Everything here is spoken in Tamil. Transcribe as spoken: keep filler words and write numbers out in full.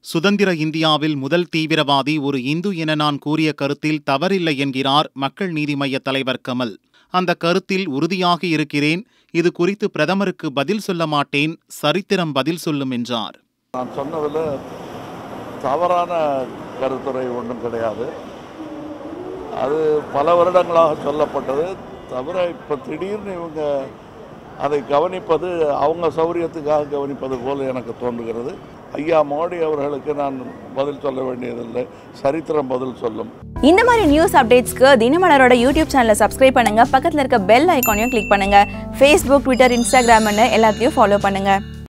சுதந்திர இந்தியாவில் முதல் தீவிரவாதி ஒரு இந்து என நான் கூறிய கருத்தில் தவறில்லை என்கிறார் மக்கள் நீதி மய்ய தலைவர் கமல். அந்த கருத்தில் உறுதியாக இருக்கிறேன். இது குறித்து பிரதமருக்கு பதில் சொல்ல மாட்டேன், சரித்திரம் பதில் சொல்லும் என்றார். நான் சொன்னதில் தவறான கருத்துரை ஒன்றும் கிடையாது. அது பல வருடங்களாக சொல்லப்பட்டது. தவிர இப்போ திடீர்னு இவங்க அதை கவனிப்பது அவங்க சௌரியத்துக்காக கவனிப்பது போல் எனக்கு தோன்றுகிறது. ஐயா மோடி அவர்களுக்கு நான் பதில் சொல்ல வேண்டியதில்லை, சரித்திரம் பதில் சொல்லும். இந்த மாதிரி நியூஸ் அப்டேட்ஸ்க்கு தினமலரோட யூடியூப் சேனலை சப்ஸ்கிரைப் பண்ணுங்க, பக்கத்தில் இருக்க பெல் ஐக்கானையும் கிளிக் பண்ணுங்க. ஃபேஸ்புக், ட்விட்டர், இன்ஸ்டாகிராம்னு எல்லாத்தையும் ஃபாலோ பண்ணுங்க.